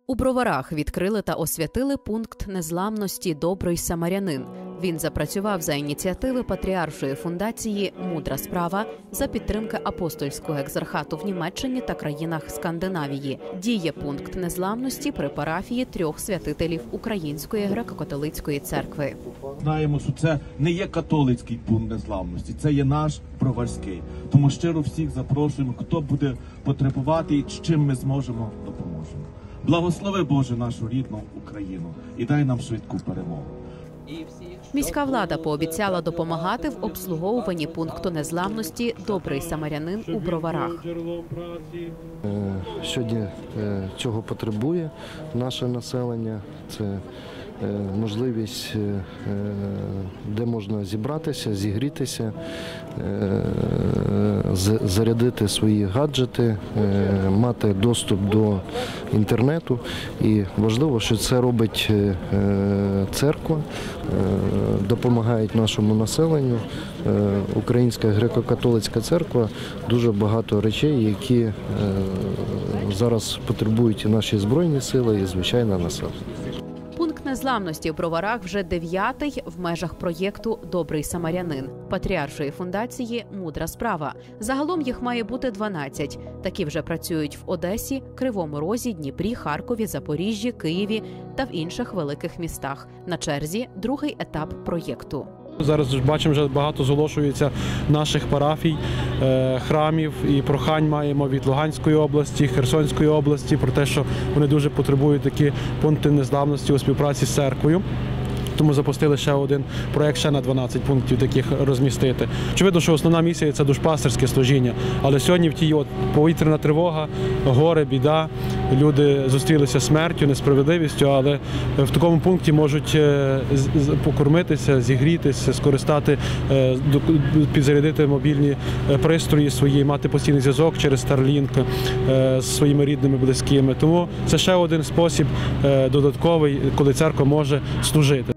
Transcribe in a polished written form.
У Броварах відкрили та освятили пункт незламності «Добрий самарянин». Він запрацював за ініціативи Патріаршої фундації «Мудра справа» за підтримки апостольського екзархату в Німеччині та країнах Скандинавії. Діє пункт незламності при парафії 3 святителів Української греко-католицької церкви. Знаємо, що це не є католицький пункт незламності, це є наш броварський. Тому щиро всіх запрошуємо, хто буде потребувати і чим ми зможемо, допоможемо. Благослови, Боже, нашу рідну Україну і дай нам швидку перемогу. Міська влада пообіцяла допомагати в обслуговуванні пункту незламності «Добрий самарянин» у Броварах. Сьогодні цього потребує наше населення. Це можливість, де можна зібратися, зігрітися, зарядити свої гаджети, мати доступ до інтернету. І важливо, що це робить церква, допомагають нашому населенню. Українська греко-католицька церква, дуже багато речей, які зараз потребують і наші Збройні сили, і звичайне населення. Пункт незламності в Броварах вже 9-й в межах проєкту «Добрий самарянин» Патріаршої фундації «Мудра справа». Загалом їх має бути 12. Такі вже працюють в Одесі, Кривому Розі, Дніпрі, Харкові, Запоріжжі, Києві та в інших великих містах. На черзі другий етап проєкту. Зараз бачимо, вже багато зголошується наших парафій, храмів і прохань маємо від Луганської області, Херсонської області про те, що вони дуже потребують такі пункти незламності у співпраці з церквою. Тому запустили ще один проєкт, ще на 12 пунктів таких розмістити. Очевидно, що основна місія – це душпастерське служіння. Але сьогодні в тій повітряна тривога, горе, біда, люди зустрілися смертю, несправедливістю, але в такому пункті можуть покормитися, зігрітися, скористати, підзарядити мобільні пристрої свої, мати постійний зв'язок через Starlink з своїми рідними, близькими. Тому це ще один спосіб додатковий, коли церква може служити.